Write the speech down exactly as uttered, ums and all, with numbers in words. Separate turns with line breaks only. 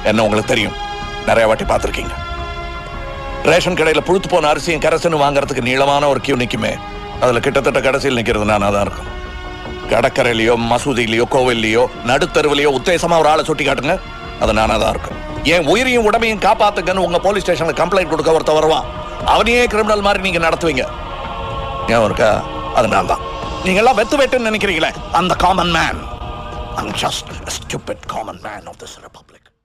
என்ன உங்களுக்கு தெரியும், நிறைய வாட்டி பார்த்துருக்கீங்க. ரேஷன் கடையில் புழுத்து போன அரிசியும் கரசனும் வாங்குறதுக்கு நீளமான ஒரு கியூ நிற்குமே, அதில் கிட்டத்தட்ட கடைசியில் நிற்கிறது நானாக தான் இருக்கும். கடற்கரையிலையோ மசூதியிலையோ கோவில்லையோ நடுத்தருவிலையோ உத்தேசமா ஒரு ஆளை சுட்டி காட்டுங்க, அது நானாக தான் இருக்கும். என் உயிரையும் உடமையும் காப்பாத்துங்கன்னு உங்க போலீஸ் ஸ்டேஷன்ல கம்ப்ளைண்ட் கொடுக்க ஒருத்த வருவான், அவனையே கிரிமினல் மாதிரி நீங்க நடத்துவீங்க. ஏன் இருக்கா? அது நான் தான். நீங்க எல்லாம் வெத்து வெட்டுன்னு நினைக்கிறீங்களே, அந்த common man. I'm just a stupid common man of this republic.